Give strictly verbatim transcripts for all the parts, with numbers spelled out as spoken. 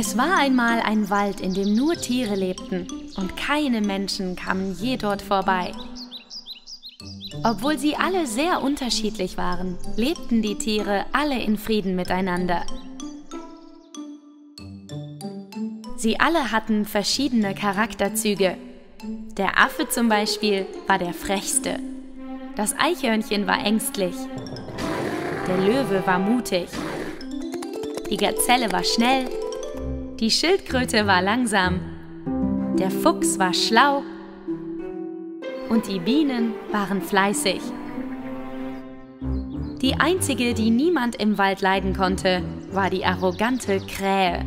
Es war einmal ein Wald, in dem nur Tiere lebten, und keine Menschen kamen je dort vorbei. Obwohl sie alle sehr unterschiedlich waren, lebten die Tiere alle in Frieden miteinander. Sie alle hatten verschiedene Charakterzüge. Der Affe zum Beispiel war der frechste. Das Eichhörnchen war ängstlich. Der Löwe war mutig. Die Gazelle war schnell. Die Schildkröte war langsam. Der Fuchs war schlau. Und die Bienen waren fleißig. Die einzige, die niemand im Wald leiden konnte, war die arrogante Krähe.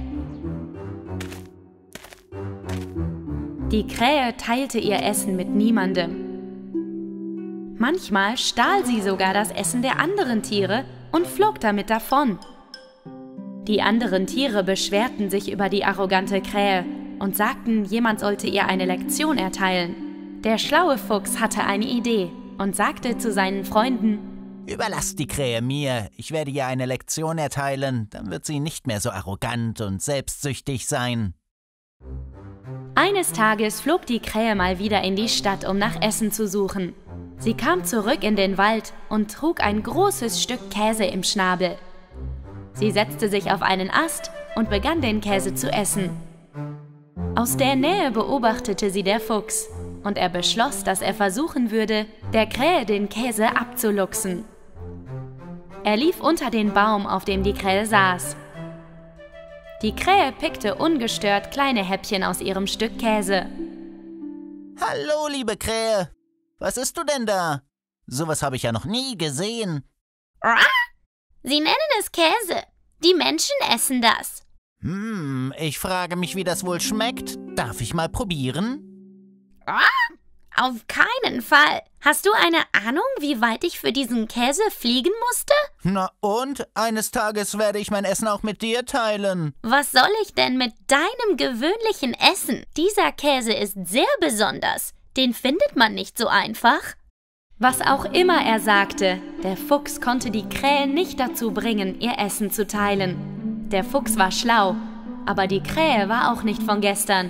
Die Krähe teilte ihr Essen mit niemandem. Manchmal stahl sie sogar das Essen der anderen Tiere und flog damit davon. Die anderen Tiere beschwerten sich über die arrogante Krähe und sagten, jemand sollte ihr eine Lektion erteilen. Der schlaue Fuchs hatte eine Idee und sagte zu seinen Freunden: Überlasst die Krähe mir, ich werde ihr eine Lektion erteilen, dann wird sie nicht mehr so arrogant und selbstsüchtig sein. Eines Tages flog die Krähe mal wieder in die Stadt, um nach Essen zu suchen. Sie kam zurück in den Wald und trug ein großes Stück Käse im Schnabel. Sie setzte sich auf einen Ast und begann, den Käse zu essen. Aus der Nähe beobachtete sie der Fuchs und er beschloss, dass er versuchen würde, der Krähe den Käse abzuluchsen. Er lief unter den Baum, auf dem die Krähe saß. Die Krähe pickte ungestört kleine Häppchen aus ihrem Stück Käse. Hallo, liebe Krähe. Was isst du denn da? Sowas habe ich ja noch nie gesehen. Sie nennen es Käse. Die Menschen essen das. Hm, ich frage mich, wie das wohl schmeckt. Darf ich mal probieren? Auf keinen Fall. Hast du eine Ahnung, wie weit ich für diesen Käse fliegen musste? Na und? Eines Tages werde ich mein Essen auch mit dir teilen. Was soll ich denn mit deinem gewöhnlichen Essen? Dieser Käse ist sehr besonders. Den findet man nicht so einfach. Was auch immer er sagte, der Fuchs konnte die Krähe nicht dazu bringen, ihr Essen zu teilen. Der Fuchs war schlau, aber die Krähe war auch nicht von gestern.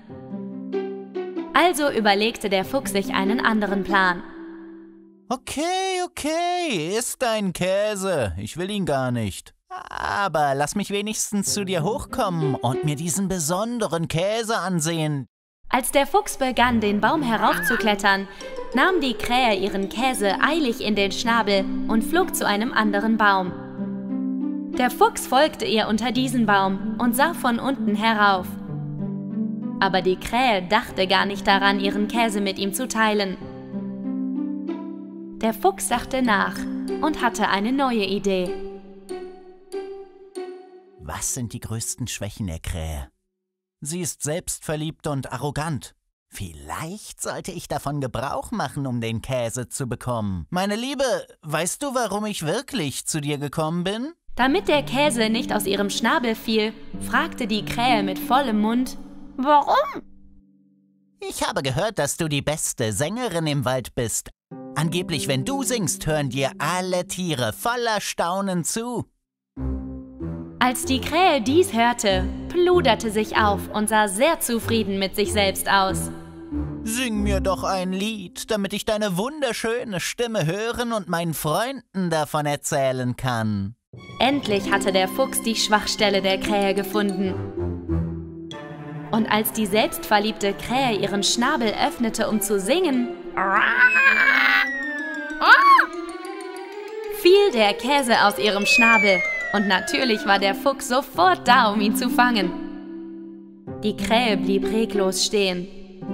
Also überlegte der Fuchs sich einen anderen Plan. Okay, okay, iss dein Käse. Ich will ihn gar nicht. Aber lass mich wenigstens zu dir hochkommen und mir diesen besonderen Käse ansehen. Als der Fuchs begann, den Baum heraufzuklettern, nahm die Krähe ihren Käse eilig in den Schnabel und flog zu einem anderen Baum. Der Fuchs folgte ihr unter diesen Baum und sah von unten herauf. Aber die Krähe dachte gar nicht daran, ihren Käse mit ihm zu teilen. Der Fuchs dachte nach und hatte eine neue Idee. Was sind die größten Schwächen der Krähe? Sie ist selbstverliebt und arrogant. Vielleicht sollte ich davon Gebrauch machen, um den Käse zu bekommen. Meine Liebe, weißt du, warum ich wirklich zu dir gekommen bin? Damit der Käse nicht aus ihrem Schnabel fiel, fragte die Krähe mit vollem Mund: Warum? Ich habe gehört, dass du die beste Sängerin im Wald bist. Angeblich, wenn du singst, hören dir alle Tiere voller Staunen zu. Als die Krähe dies hörte, pluderte sich auf und sah sehr zufrieden mit sich selbst aus. Sing mir doch ein Lied, damit ich deine wunderschöne Stimme hören und meinen Freunden davon erzählen kann. Endlich hatte der Fuchs die Schwachstelle der Krähe gefunden. Und als die selbstverliebte Krähe ihren Schnabel öffnete, um zu singen, fiel der Käse aus ihrem Schnabel. Und natürlich war der Fuchs sofort da, um ihn zu fangen. Die Krähe blieb reglos stehen.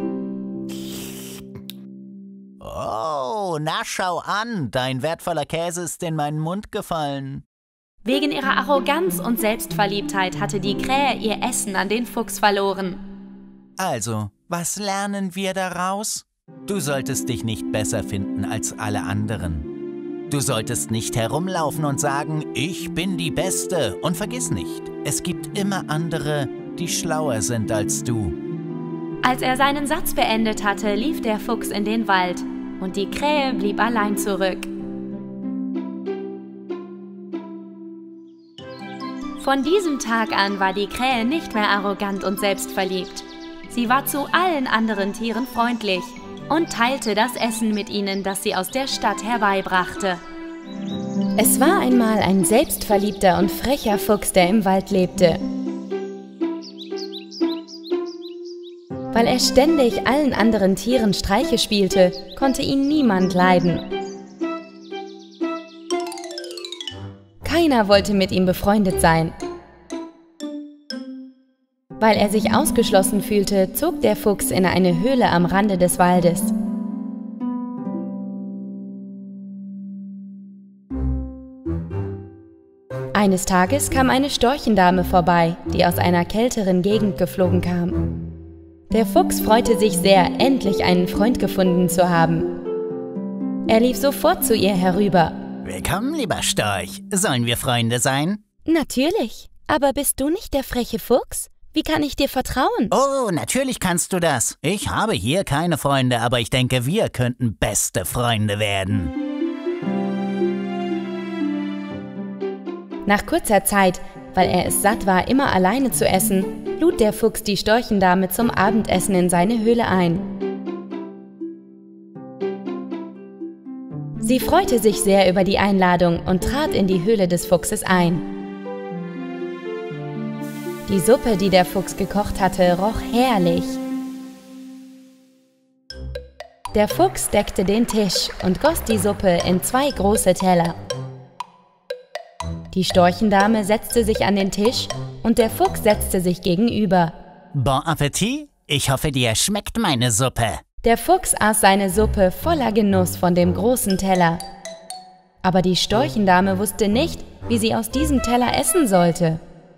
Oh, na schau an, dein wertvoller Käse ist in meinen Mund gefallen. Wegen ihrer Arroganz und Selbstverliebtheit hatte die Krähe ihr Essen an den Fuchs verloren. Also, was lernen wir daraus? Du solltest dich nicht besser finden als alle anderen. Du solltest nicht herumlaufen und sagen, ich bin die Beste. Und vergiss nicht, es gibt immer andere, die schlauer sind als du. Als er seinen Satz beendet hatte, lief der Fuchs in den Wald und die Krähe blieb allein zurück. Von diesem Tag an war die Krähe nicht mehr arrogant und selbstverliebt. Sie war zu allen anderen Tieren freundlich und teilte das Essen mit ihnen, das sie aus der Stadt herbeibrachte. Es war einmal ein selbstverliebter und frecher Fuchs, der im Wald lebte. Weil er ständig allen anderen Tieren Streiche spielte, konnte ihn niemand leiden. Keiner wollte mit ihm befreundet sein. Weil er sich ausgeschlossen fühlte, zog der Fuchs in eine Höhle am Rande des Waldes. Eines Tages kam eine Storchendame vorbei, die aus einer kälteren Gegend geflogen kam. Der Fuchs freute sich sehr, endlich einen Freund gefunden zu haben. Er lief sofort zu ihr herüber. Willkommen, lieber Storch. Sollen wir Freunde sein? Natürlich. Aber bist du nicht der freche Fuchs? Wie kann ich dir vertrauen? Oh, natürlich kannst du das. Ich habe hier keine Freunde, aber ich denke, wir könnten beste Freunde werden. Nach kurzer Zeit, weil er es satt war, immer alleine zu essen, lud der Fuchs die Storchendame zum Abendessen in seine Höhle ein. Sie freute sich sehr über die Einladung und trat in die Höhle des Fuchses ein. Die Suppe, die der Fuchs gekocht hatte, roch herrlich. Der Fuchs deckte den Tisch und goss die Suppe in zwei große Teller. Die Storchendame setzte sich an den Tisch und der Fuchs setzte sich gegenüber. Bon Appetit! Ich hoffe, dir schmeckt meine Suppe. Der Fuchs aß seine Suppe voller Genuss von dem großen Teller. Aber die Storchendame wusste nicht, wie sie aus diesem Teller essen sollte.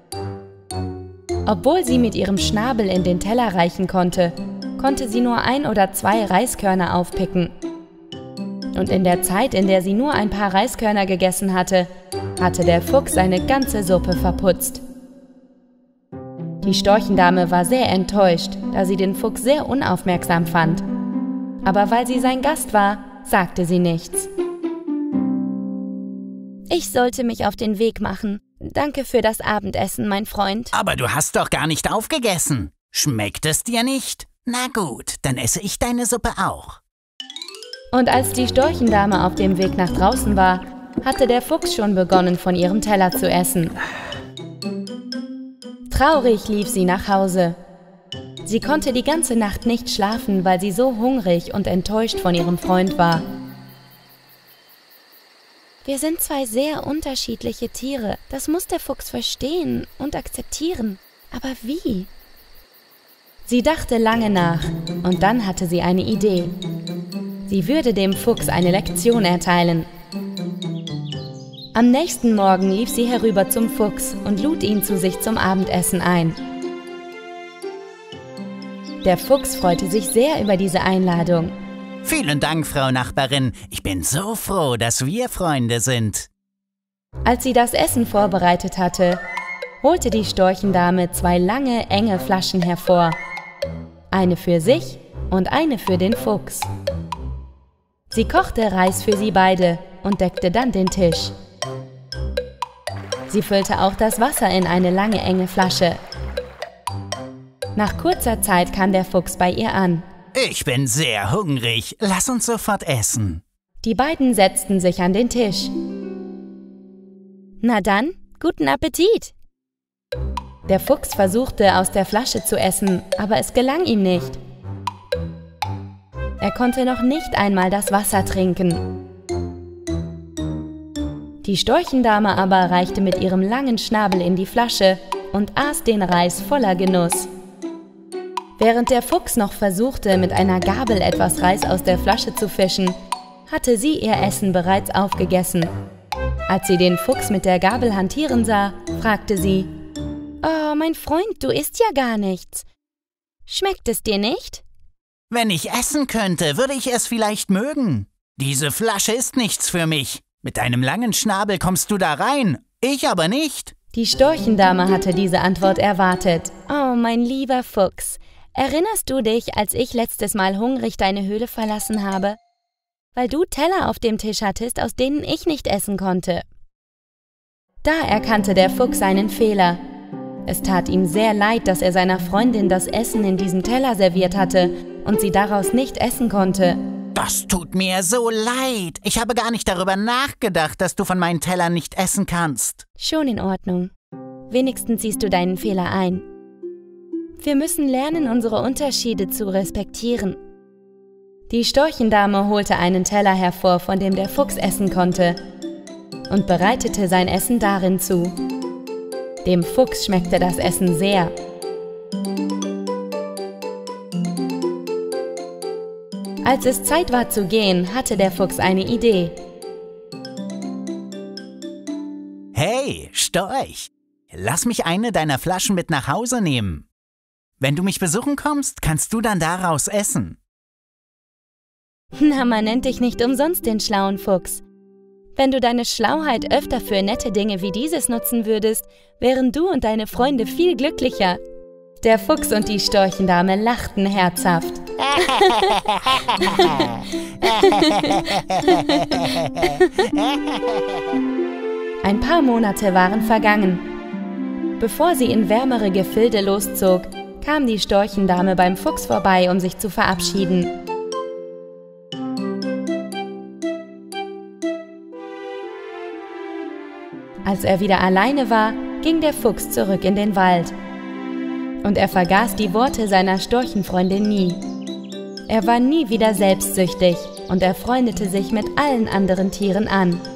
Obwohl sie mit ihrem Schnabel in den Teller reichen konnte, konnte sie nur ein oder zwei Reiskörner aufpicken. Und in der Zeit, in der sie nur ein paar Reiskörner gegessen hatte, hatte der Fuchs seine ganze Suppe verputzt. Die Storchendame war sehr enttäuscht, da sie den Fuchs sehr unaufmerksam fand. Aber weil sie sein Gast war, sagte sie nichts. Ich sollte mich auf den Weg machen. Danke für das Abendessen, mein Freund. Aber du hast doch gar nicht aufgegessen. Schmeckt es dir nicht? Na gut, dann esse ich deine Suppe auch. Und als die Storchendame auf dem Weg nach draußen war, hatte der Fuchs schon begonnen, von ihrem Teller zu essen. Traurig lief sie nach Hause. Sie konnte die ganze Nacht nicht schlafen, weil sie so hungrig und enttäuscht von ihrem Freund war. Wir sind zwei sehr unterschiedliche Tiere. Das muss der Fuchs verstehen und akzeptieren. Aber wie? Sie dachte lange nach und dann hatte sie eine Idee. Sie würde dem Fuchs eine Lektion erteilen. Am nächsten Morgen lief sie herüber zum Fuchs und lud ihn zu sich zum Abendessen ein. Der Fuchs freute sich sehr über diese Einladung. Vielen Dank, Frau Nachbarin. Ich bin so froh, dass wir Freunde sind. Als sie das Essen vorbereitet hatte, holte die Storchendame zwei lange, enge Flaschen hervor. Eine für sich und eine für den Fuchs. Sie kochte Reis für sie beide und deckte dann den Tisch. Sie füllte auch das Wasser in eine lange, enge Flasche. Nach kurzer Zeit kam der Fuchs bei ihr an. Ich bin sehr hungrig. Lass uns sofort essen. Die beiden setzten sich an den Tisch. Na dann, guten Appetit! Der Fuchs versuchte, aus der Flasche zu essen, aber es gelang ihm nicht. Er konnte noch nicht einmal das Wasser trinken. Die Storchendame aber reichte mit ihrem langen Schnabel in die Flasche und aß den Reis voller Genuss. Während der Fuchs noch versuchte, mit einer Gabel etwas Reis aus der Flasche zu fischen, hatte sie ihr Essen bereits aufgegessen. Als sie den Fuchs mit der Gabel hantieren sah, fragte sie: »Oh, mein Freund, du isst ja gar nichts. Schmeckt es dir nicht?« Wenn ich essen könnte, würde ich es vielleicht mögen. Diese Flasche ist nichts für mich. Mit deinem langen Schnabel kommst du da rein, ich aber nicht. Die Storchendame hatte diese Antwort erwartet. »Oh, mein lieber Fuchs, erinnerst du dich, als ich letztes Mal hungrig deine Höhle verlassen habe? Weil du Teller auf dem Tisch hattest, aus denen ich nicht essen konnte.« Da erkannte der Fuchs seinen Fehler. Es tat ihm sehr leid, dass er seiner Freundin das Essen in diesem Teller serviert hatte und sie daraus nicht essen konnte. Das tut mir so leid. Ich habe gar nicht darüber nachgedacht, dass du von meinen Tellern nicht essen kannst. Schon in Ordnung. Wenigstens siehst du deinen Fehler ein. Wir müssen lernen, unsere Unterschiede zu respektieren. Die Storchendame holte einen Teller hervor, von dem der Fuchs essen konnte, und bereitete sein Essen darin zu. Dem Fuchs schmeckte das Essen sehr. Als es Zeit war zu gehen, hatte der Fuchs eine Idee. Hey, Storch! Lass mich eine deiner Flaschen mit nach Hause nehmen. Wenn du mich besuchen kommst, kannst du dann daraus essen. Na, man nennt dich nicht umsonst den schlauen Fuchs. Wenn du deine Schlauheit öfter für nette Dinge wie dieses nutzen würdest, wären du und deine Freunde viel glücklicher. Der Fuchs und die Storchendame lachten herzhaft. Ein paar Monate waren vergangen. Bevor sie in wärmere Gefilde loszog, kam die Storchendame beim Fuchs vorbei, um sich zu verabschieden. Als er wieder alleine war, ging der Fuchs zurück in den Wald. Und er vergaß die Worte seiner Storchenfreundin nie. Er war nie wieder selbstsüchtig und er freundete sich mit allen anderen Tieren an.